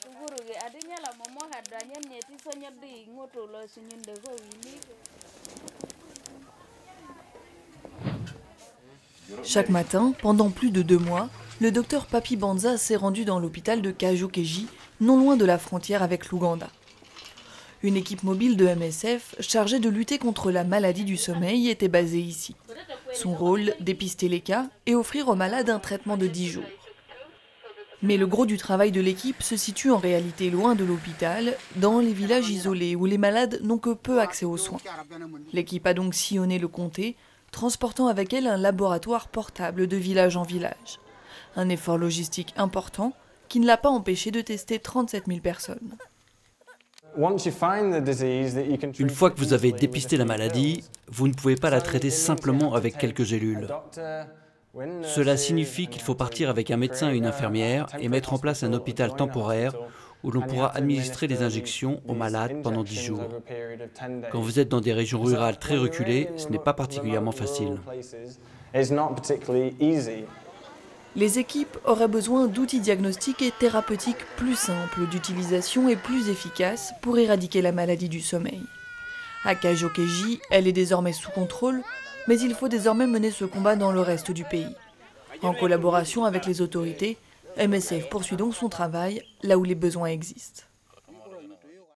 Chaque matin, pendant plus de 2 mois, le docteur Papi Banza s'est rendu dans l'hôpital de Kajokeji, non loin de la frontière avec l'Ouganda. Une équipe mobile de MSF chargée de lutter contre la maladie du sommeil était basée ici. Son rôle, dépister les cas et offrir aux malades un traitement de 10 jours. Mais le gros du travail de l'équipe se situe en réalité loin de l'hôpital, dans les villages isolés où les malades n'ont que peu accès aux soins. L'équipe a donc sillonné le comté, transportant avec elle un laboratoire portable de village en village. Un effort logistique important qui ne l'a pas empêché de tester 37 000 personnes. Une fois que vous avez dépisté la maladie, vous ne pouvez pas la traiter simplement avec quelques gélules. Cela signifie qu'il faut partir avec un médecin et une infirmière et mettre en place un hôpital temporaire où l'on pourra administrer les injections aux malades pendant 10 jours. Quand vous êtes dans des régions rurales très reculées, ce n'est pas particulièrement facile. Les équipes auraient besoin d'outils diagnostiques et thérapeutiques plus simples d'utilisation et plus efficaces pour éradiquer la maladie du sommeil. À Kajokeji, elle est désormais sous contrôle, mais il faut désormais mener ce combat dans le reste du pays. En collaboration avec les autorités, MSF poursuit donc son travail là où les besoins existent.